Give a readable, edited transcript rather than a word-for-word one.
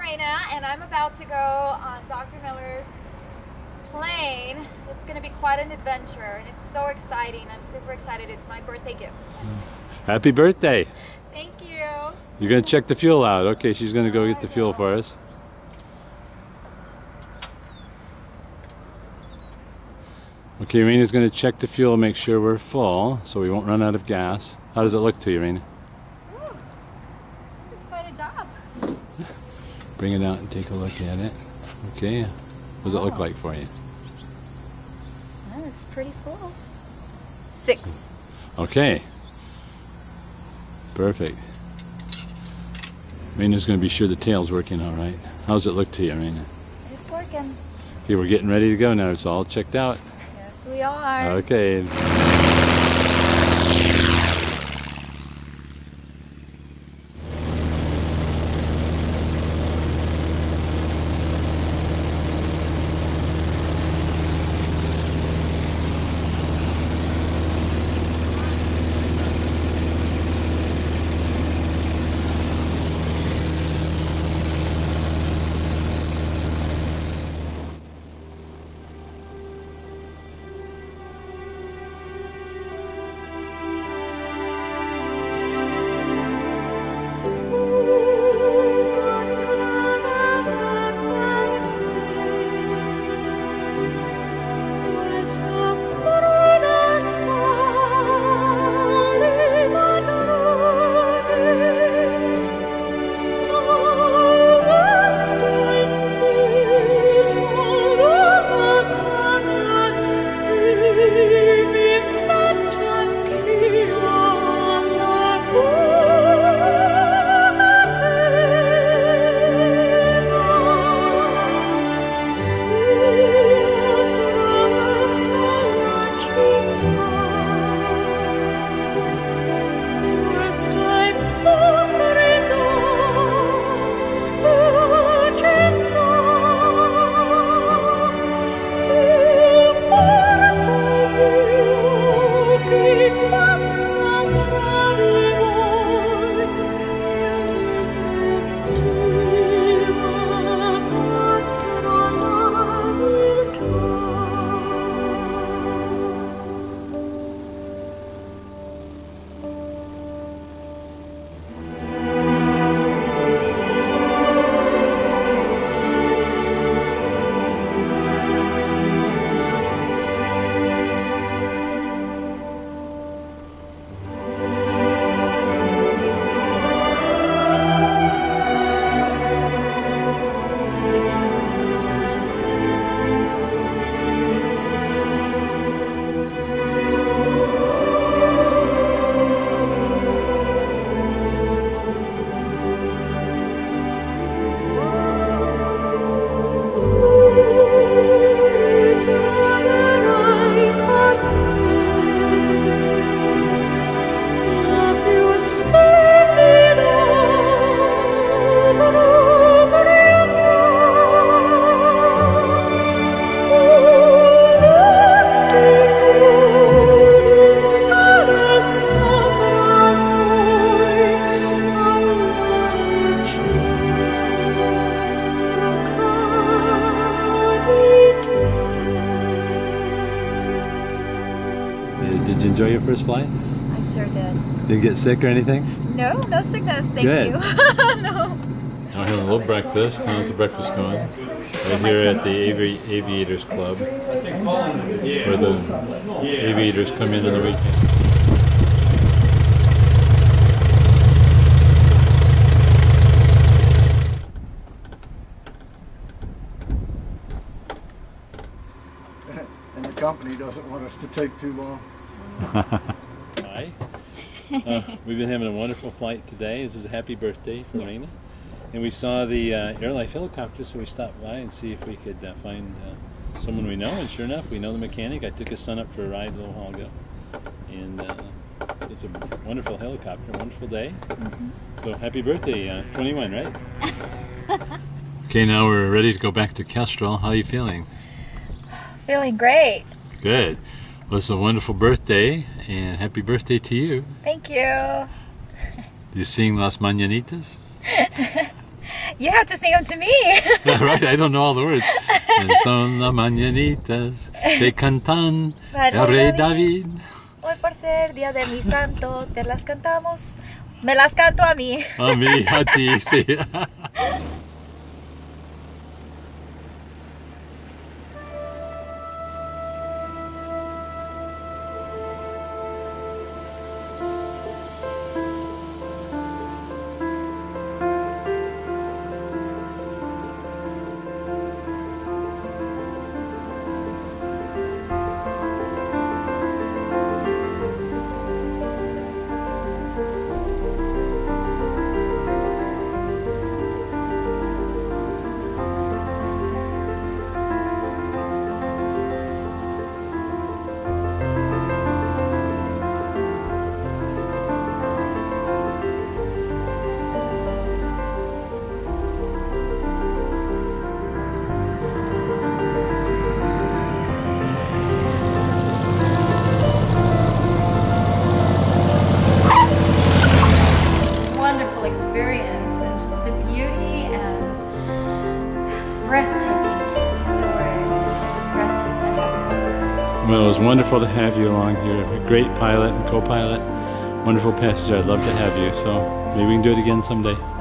Reyna, and I'm about to go on Dr. Miller's plane. It's going to be quite an adventure, and it's so exciting. I'm super excited. It's my birthday gift. Happy birthday! Thank you. You're going to check the fuel out. Okay, she's going to go get the fuel for us. Okay, Reina's going to check the fuel, make sure we're full, so we won't run out of gas. How does it look to you, Reyna? Ooh, this is quite a job. Bring it out and take a look at it. Okay, what does it look like for you? Oh, it's pretty full. 6. Okay. Perfect. Reina's going to be sure the tail's working all right. How does it look to you, Reyna? It's working. Okay, we're getting ready to go now. It's all checked out. Yes, we are. Okay. Did you enjoy your first flight? I sure did. Didn't get sick or anything? No, no sickness, thank Good. you. No. We're having a little breakfast. How's the breakfast going? Right here at the Aviators Club, where the aviators come in on the weekend. And the company doesn't want us to take too long. Hi. We've been having a wonderful flight today. This is a happy birthday for Reyna. And we saw the airlife helicopter, so we stopped by and see if we could find someone we know. And sure enough, we know the mechanic. I took his son up for a ride a little while ago. And it's a wonderful helicopter, wonderful day. So happy birthday, 21, right? Okay, now we're ready to go back to Kestrel. How are you feeling? Feeling great. Good. Well, it's a wonderful birthday, and happy birthday to you. Thank you. Do you sing Las Mañanitas? You have to sing them to me. Right, I don't know all the words. And son las mañanitas que cantan el rey David. Hoy por ser día de mi santo, te las cantamos. Me las canto a mí. A mí, a ti, sí. Experience and just the beauty and breathtaking. That's the word. It's breathtaking. Well, it was wonderful to have you along here. A great pilot and co-pilot. Wonderful passenger. I'd love to have you. So maybe we can do it again someday.